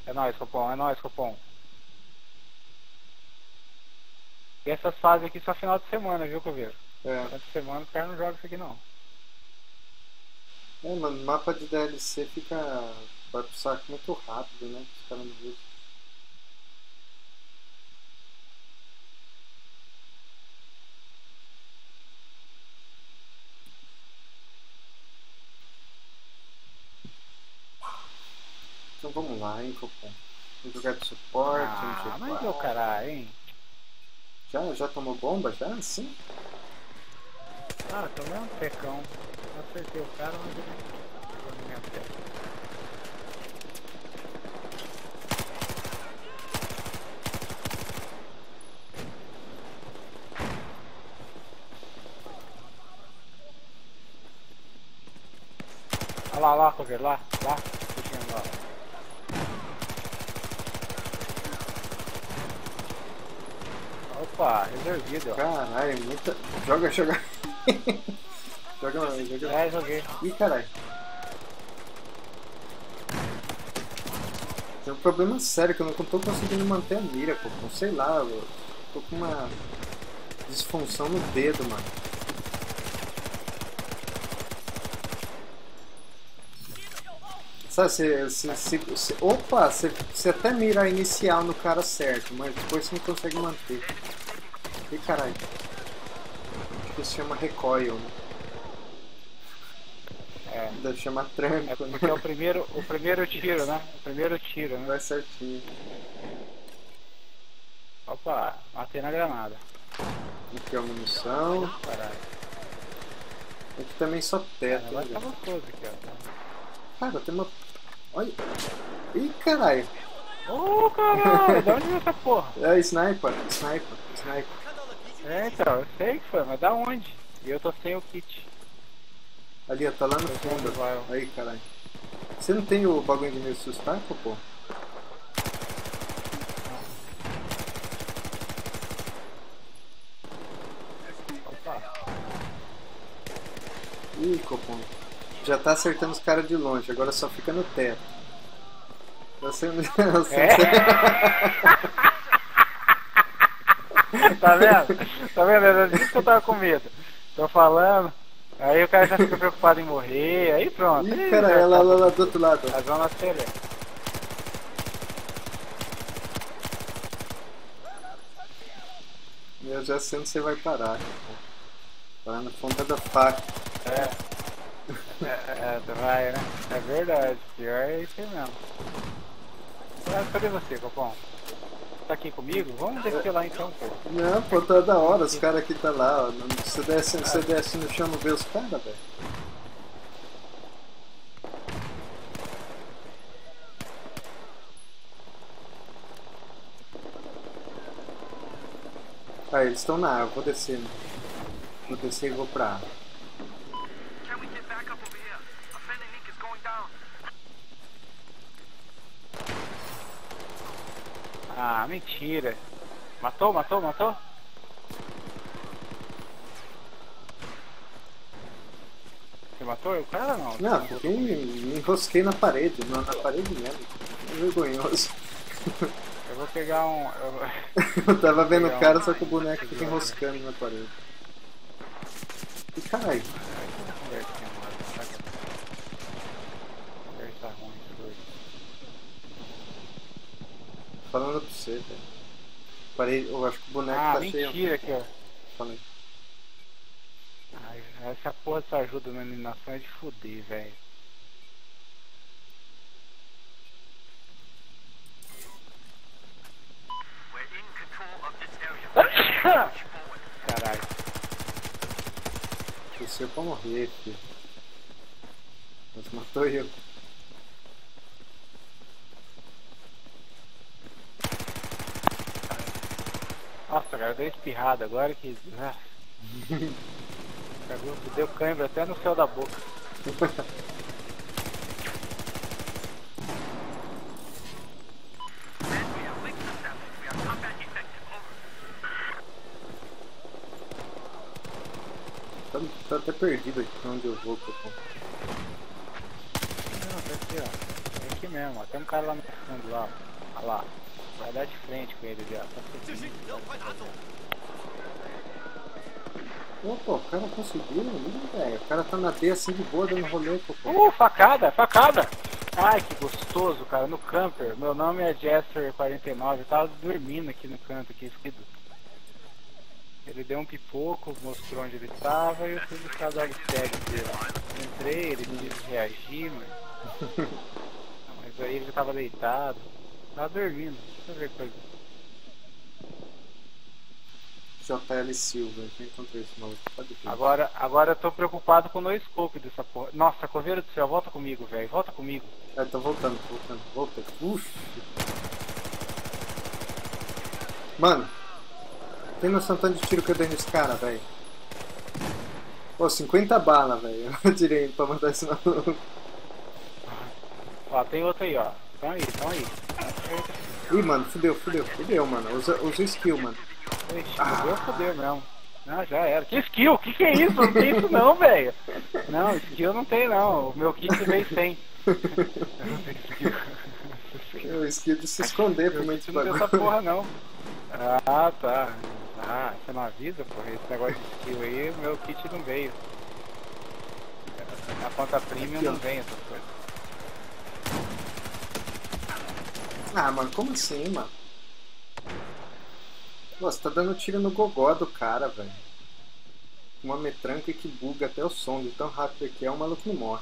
É nóis, Copom, é nóis, Copom. E essas fases aqui só final de semana, viu, Coveiro? Durante a semana o cara não joga isso aqui não. É, mano, mapa de DLC fica. Vai pro saco muito rápido, né? Os caras não usam. Então vamos lá, hein, Copom. Vamos jogar de suporte, Ah, mas MG4. meu caralho, hein? Já tomou bomba? Já? Sim? Ah, tomei um pecão. Acertei o cara, mas ele pegou na minha testa. Olha lá, Coveiro, lá. Puxando lá. Opa, resolvido, ó. Caralho, muita. Joga. joga. É, joguei. Ih, caralho. Tem um problema sério que eu não tô conseguindo manter a mira, pô. Sei lá, eu tô com uma disfunção no dedo, mano. Sabe, opa, você até mira a inicial no cara certo, mas depois você não consegue manter. Ih, caralho. Acho que isso chama recoil, né? É. Deve chamar É tranco, né? porque é o primeiro tiro, né? O primeiro tiro, né? Vai certinho. Opa, matei na granada. Aqui é a munição. Caralho. Aqui também só teto. Agora tá gostoso aqui, ó. Cara, tem uma... Olha. Ih, caralho. Ô, caralho, de onde veio essa porra? É sniper. É, então, eu sei que foi, mas da onde? E eu tô sem o kit. Ali, ó, tá lá no fundo. Aí, caralho. Você não tem o bagulho de me assustar, pô? Opa. Ih, Copom. Já tá acertando os caras de longe, agora só fica no teto. Você... Tá vendo? Tá vendo? Era disso que eu tava com medo. Tô falando. Aí o cara já fica preocupado em morrer, aí pronto. Ih, cara, é lá do outro lado. A zona seria. Eu já sei onde você vai parar. Parar na ponta da faca. Vai, né? É verdade. Pior é isso aí mesmo. Cadê você, Copom? Tá aqui comigo? Vamos descer lá então, pô. Não, pô, tá da hora, os caras aqui tá lá, ó. Você desce no chão, não vê os caras, velho. Ah, eles estão na água, vou descer. Vou descer e vou pra água. Ah, mentira. Matou? Você matou o cara ou não? Não, porque me enrosquei na parede, na parede mesmo. Vergonhoso. Eu vou pegar um... Eu tava vendo o cara, só que o boneco fica enroscando na parede. E caralho. Conversa ruim, doido. Falando pra você, velho. Parei, eu acho que o boneco tá cheio. Ah, mentira aqui, ó. Falei. Ai, essa porra dessa ajuda na eliminação é de fuder, velho. Caralho. Desceu pra morrer, filho. Mas matou eu. Nossa, cara, deu espirrada agora que... Cagou, deu cãibra até no céu da boca. Tá até perdido aqui pra onde eu vou, Copom. Não, tá aqui, ó. aqui mesmo, ó. Tem um cara lá no fundo lá, ó. Olha lá. Vai dar de frente com ele já. Tá subindo. Opa, o cara conseguiu ali, velho. O cara tá na D assim de boa dando rolê, pô. Facada, facada! Ai, que gostoso, cara, no camper. Meu nome é Jester49, eu tava dormindo aqui no canto, aqui escrito. Ele deu um pipoco, mostrou onde ele estava e eu fui buscar o tag dele. Entrei, ele quis reagir, mas aí ele tava deitado. Tava dormindo, deixa eu ver coisa. JL Silva, já encontrei esse maluco. Agora eu tô preocupado com o no scope dessa porra. Nossa, Coveiro do céu, volta comigo, velho, volta comigo. É, tô voltando. Uf. Mano, tem noção tanto de tiro que eu dei nesse cara, velho? Pô, 50 balas, velho. Eu tirei pra matar esse maluco. Ó, tem outro aí, ó. Tão aí. Ih, mano, fudeu, mano. Usa skill, mano. Ixi, fudeu mesmo. Não, já era. Que skill? Que é isso? Não tem isso não, velho. Não, skill não tem não. O meu kit veio sem. Eu não tenho skill. O skill de se esconder pro meio de não tem essa porra não. Ah, tá. Ah, você não avisa, porra? Esse negócio de skill aí, o meu kit não veio. Na conta premium não vem essas coisas. Ah, mano, como assim, mano? Nossa, tá dando tiro no gogó do cara, velho. Uma metranca que buga até o som de tão rápido que é, o maluco não morre.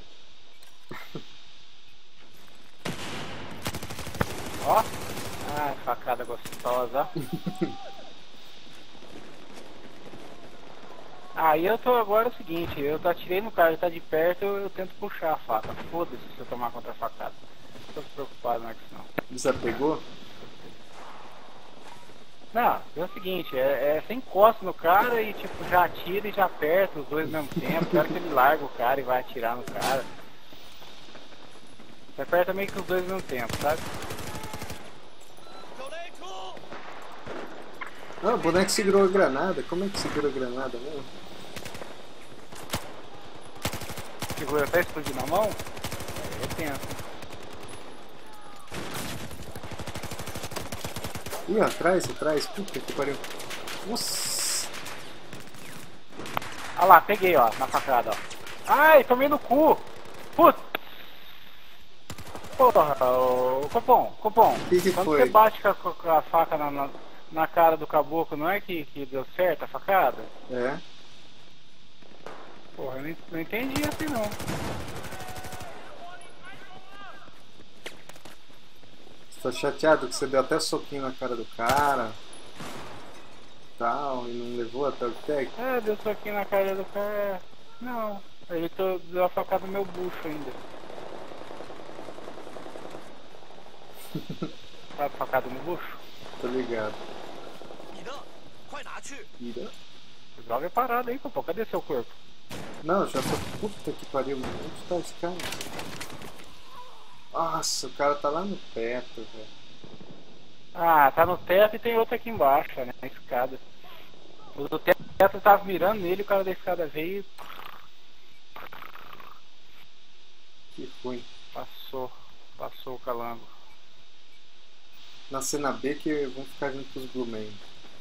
Ó. Ah, facada gostosa. Aí eu tô agora é o seguinte, eu atirei no cara, ele tá de perto, eu tento puxar a faca. Foda-se se eu tomar contra a facada. Não tô preocupado mais com isso não. Desapegou? Não, é o seguinte, você encosta no cara e tipo, já atira e já aperta os dois ao mesmo tempo. Quero que ele larga o cara e vai atirar no cara. Você aperta meio que os dois ao mesmo tempo, sabe? Ah, o boneco segurou a granada. Como é que segura a granada mesmo? Segura até explodir na mão? Aí é tenso. Ih, atrás. Puta que pariu. Nossa. Ah lá, peguei, ó, na facada, ó. Ai, tomei no cu. Putz. Porra, Copom. Que Quando foi? você bate com a faca na cara do caboclo, não é que deu certo a facada? É. Porra, eu não entendi assim não. Você tá chateado que você deu até soquinho na cara do cara. Tal, e não levou até o tag? É, deu soquinho na cara do cara. Não, ele deu a facada no meu bucho ainda. Sabe facada no bucho? Tô ligado. Ira? Joga parado aí, pô. Cadê seu corpo? Não, já tô. Puta que pariu, mano. Onde tá esse cara? Nossa, o cara tá lá no teto, velho. Ah, tá no teto e tem outro aqui embaixo, né? Na escada. O do teto tava mirando nele, o cara da escada veio e... Que ruim. Passou o calango. Na cena B que vão ficar junto com os Blue Man.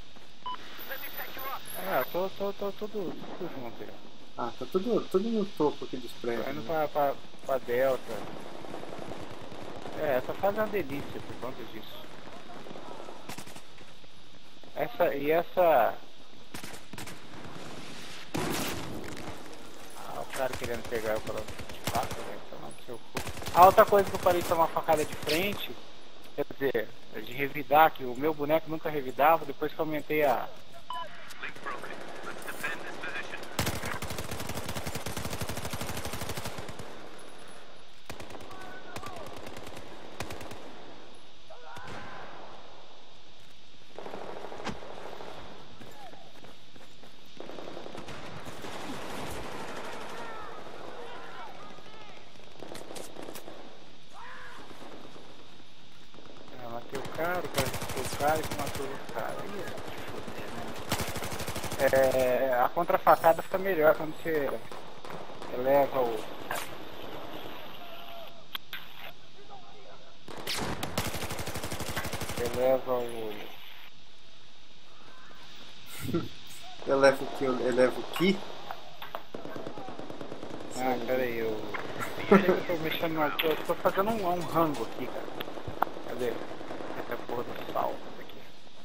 É, tô tudo junto aí. Ah, tá tudo no topo aqui dos prédios. Tô indo né? pra Delta. Essa fase é uma delícia por conta disso. Essa... Ah, o cara querendo pegar eu pela faca, velho, tomar no seu cu. A outra coisa que eu parei de tomar facada de frente, quer dizer, de revidar, que o meu boneco nunca revidava, depois que eu aumentei a... matei o cara matou o cara e que matou o cara. A contrafacada fica melhor quando você eleva Eleva o... Eleva o que? Eleva o que? Ah, pera aí, eu tô mexendo no... Eu tô fazendo um rango aqui, cara. Cadê? Essa é a porra do sal. Aqui.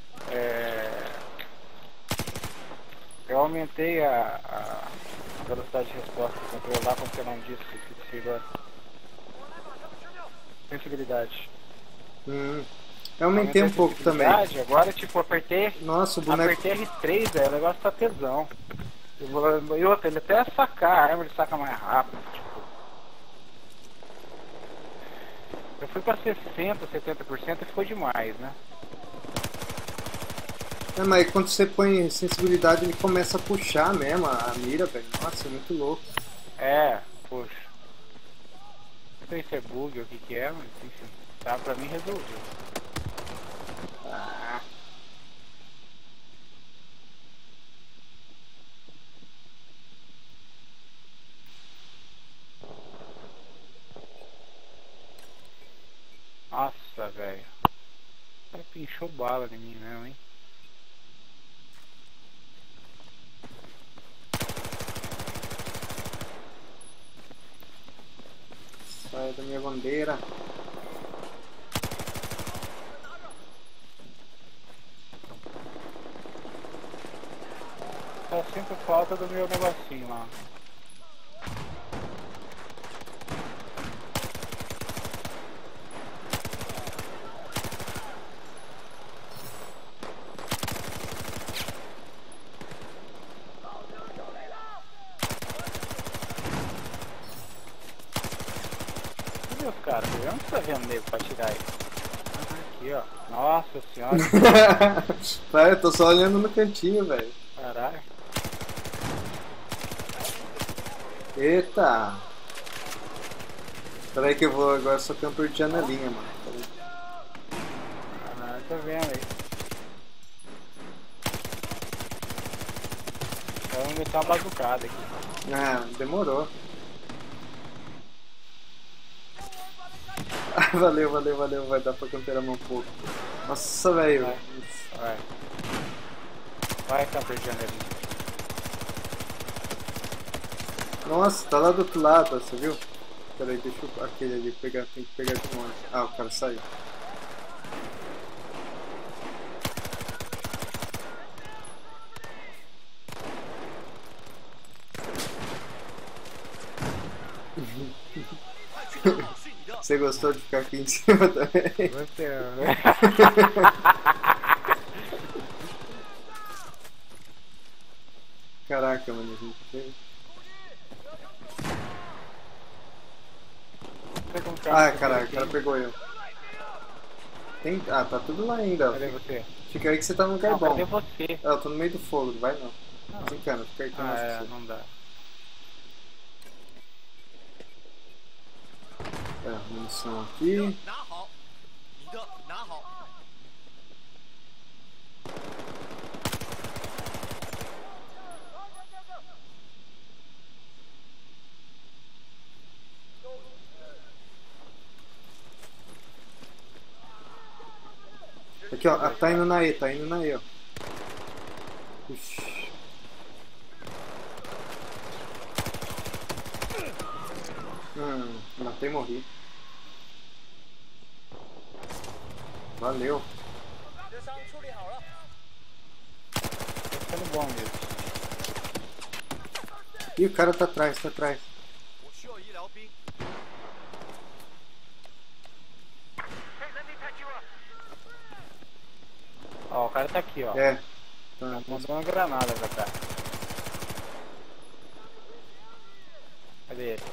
Eu aumentei a velocidade de resposta do controle lá, como que é o nome disso, esqueci agora. Sensibilidade. Eu aumentei um pouco também. Agora, tipo, apertei... Nossa, o boneco... Apertei R3, velho, o negócio tá tesão. E outra, ele até sacar a arma, ele saca mais rápido, tipo... Eu fui pra 60%, 70% e foi demais, né? É, mas quando você põe sensibilidade, ele começa a puxar mesmo a mira, velho. Nossa, é muito louco. É, poxa. Não sei se é bug ou o que é, mas enfim, tá, pra mim resolveu. Nossa, velho. O cara pinchou bala em mim mesmo, hein? Sai da minha bandeira. Só sinto falta do meu negocinho lá. Cadê os caras? Eu não tô vendo nego pra tirar aí. Aqui, ó. Nossa senhora. Vai, eu tô só olhando no cantinho, velho. Caralho. Eita! Peraí que eu vou agora, só camper de janelinha, mano. Caralho, tô vendo aí. Então vamos meter uma bazucada aqui. Ah, demorou. Valeu, vai dar pra camperar um pouco. Nossa, velho. Vai, camper de janelinha. Nossa, tá lá do outro lado, você viu? Peraí, deixa eu... Aquele ali, pegar, tem que pegar de longe. Ah, o cara saiu. Você gostou de ficar aqui em cima também? Você, né? Caraca, mano, a gente fez. Ah, caraca, o cara pegou eu. Tem... Ah, tá tudo lá ainda. Cadê você? Fica aí que você tá no lugar bom. Cadê você? Ah, eu tô no meio do fogo, não vai não. Desencana, fica aí que eu mostro pra você. Não dá. É, munição aqui. Aqui, ó, tá indo na E, ó. Ixi. Matei e morri. Valeu. Tá ficando bom mesmo. Ih, o cara tá atrás, Ó, o cara tá aqui, ó. É. Mandou uma granada pra cá. Cadê ele?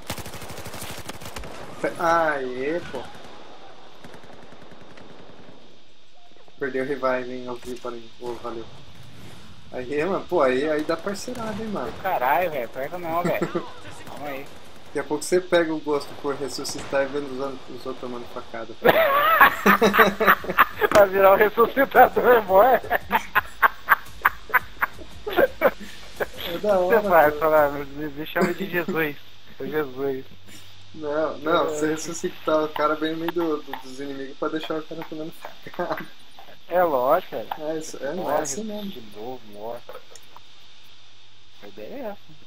Aê, pô. Perdeu o revive, hein? Eu vi para mim. Pô, valeu. Aí, mano, pô, aí dá parceirada, hein, mano. Caralho, velho, pega não, velho. Calma aí. Daqui a pouco você pega o gosto por ressuscitar e vendo os outros tomando facada. Vai virar o ressuscitador, boy. É da hora. Você faz, falar, me chama de Jesus. Jesus. Não, não, você ressuscitar o cara bem no meio dos inimigos pra deixar o cara comendo facada. É lógico, cara. É, isso, é Morre assim mesmo. de novo, morre. A ideia é essa.